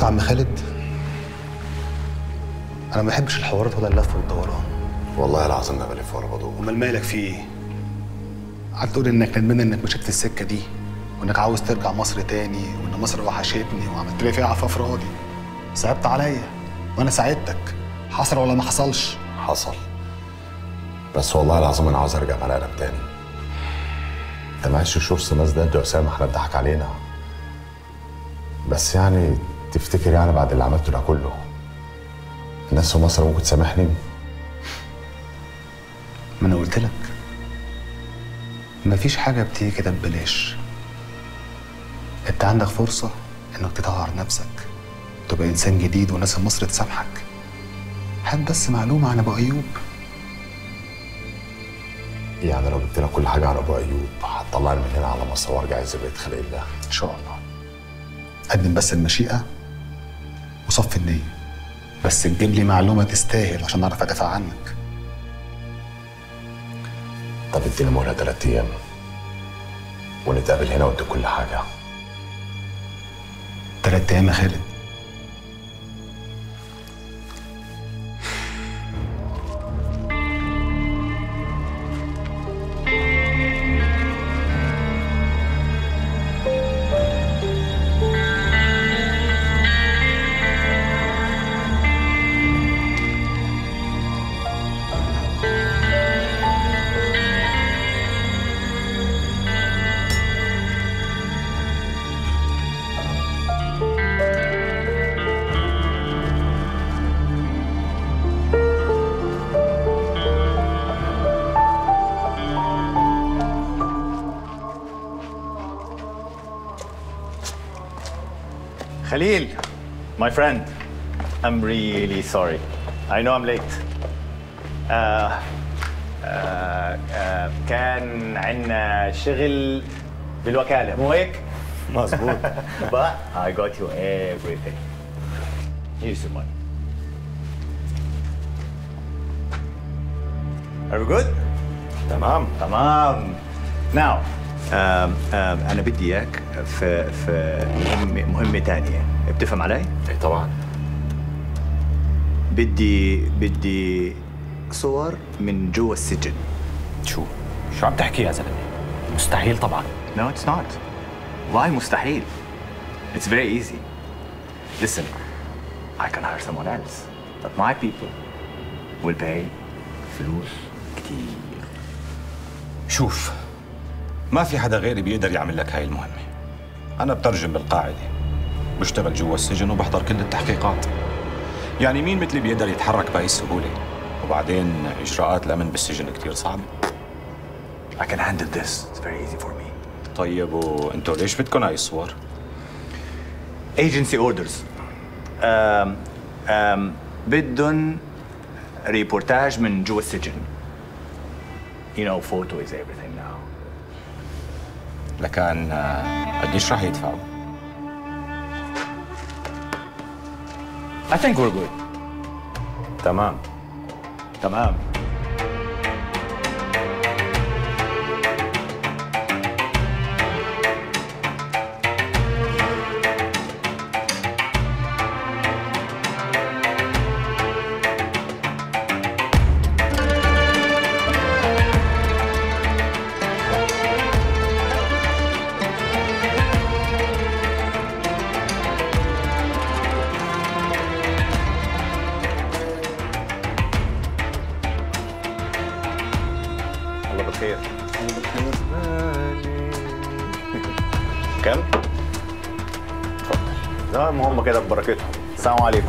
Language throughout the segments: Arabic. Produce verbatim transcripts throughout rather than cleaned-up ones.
يا عم خالد، انا ما بحبش الحوارات ولا اللف والدوران. والله العظيم ما بلف ولا بدور. امال مالك في ايه؟ قعدت تقول انك ندمان انك مشيت في السكه دي، وانك عاوز ترجع مصر تاني، وان مصر وحشتني، وعملت لي فيها عفاف راضي. صعبت عليا وانا ساعدتك. حصل ولا ما حصلش؟ حصل، بس والله العظيم انا عاوز ارجع ملعب تاني. انت معلش شوف الناس ده، انت واسامه احنا اتضحك علينا، بس يعني تفتكر يعني بعد اللي عملته ده كله الناس في مصر ممكن تسامحني؟ ما انا قلت لك مفيش حاجه بتيجي كده ببلاش. انت عندك فرصه انك تطهر نفسك، تبقى انسان جديد وناس في مصر تسامحك. هات بس معلومه عن ابو ايوب. يعني لو جبت لك كل حاجه عن ابو ايوب هتطلعني من هنا على مصر وارجع اعز بيت خلق الله ان شاء الله. قدم بس المشيئه وصف النيه، بس تجيب لي معلومه تستاهل عشان اعرف ادافع عنك. طب اديني مهله ثلاث ايام ونتقابل هنا وادي كل حاجه. ثلاث ايام يا خالد؟ Khalil, my friend, I'm really sorry. I know I'm late. Uh, uh, uh, كان عندنا شغل بالوكالة، مو هيك؟ مظبوط. But I got you everything. Here's your money. Are we good? تمام تمام. Now, um, um, أنا بدي إياك في في مهمة مهمة تانية، بتفهم علي؟ ايه طبعا. بدي بدي صور من جوا السجن. شو؟ شو عم تحكي يا زلمة؟ مستحيل طبعا. No, it's not. Why مستحيل? It's very easy. Listen, I can hire someone else, but my people will pay فلوس كتير. شوف، ما في حدا غيري بيقدر يعمل لك هاي المهمة. أنا بترجم بالقاعدة، بشتغل جوا السجن وبحضر كل التحقيقات. يعني مين مثلي بيقدر يتحرك بهاي السهولة؟ وبعدين إجراءات الأمن بالسجن كتير صعبة. I can handle this. It's very easy for me. طيب وأنتوا ليش بدكم هاي الصور؟ Agency orders. Um, um, بدهم ريبورتاج من جوا السجن. You know, photo is everything now. لكن قديش راح يدفعوا؟ I think we're good. تمام تمام. الله بالخير. كم؟ اتفضل. لا المهم كده ببركتهم. السلام عليكم.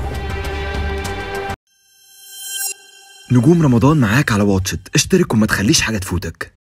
نجوم رمضان معاك على واتشت، اشترك وما تخليش حاجة تفوتك.